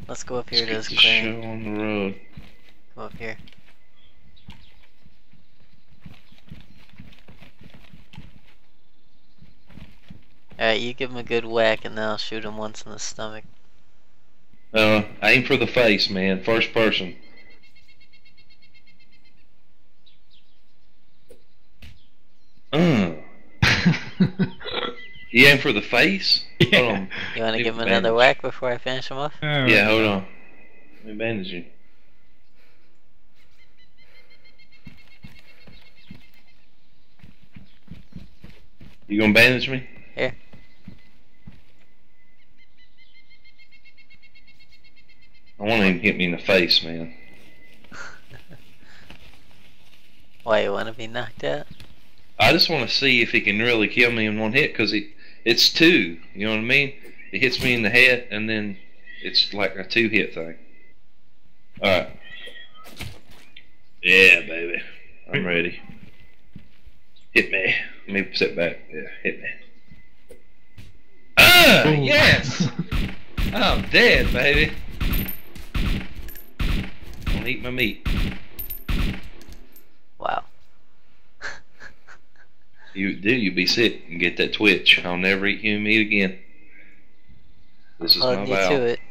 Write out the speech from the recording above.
Let's go up here to Let's this get the clearing. show on the road. Go up here. Alright, you give him a good whack and then I'll shoot him once in the stomach. Aim for the face, man. First person. You aim for the face? Yeah. Hold on. You wanna give him Bandage. another whack before I finish him off? Yeah, hold on. Let me bandage you. You gonna bandage me? Here. I want him to hit me in the face, man. Why, you wanna be knocked out? I just want to see if he can really kill me in one hit, because it's two, you know what I mean? It hits me in the head, and then it's like a 2-hit thing. Alright. Yeah, baby. I'm ready. Hit me. Let me sit back. Yeah, hit me. Ah, yes! I'm dead, baby. Don't eat my meat. Wow. You be sick and get that twitch. I'll never eat human meat again. This is my Holding you vow. to it.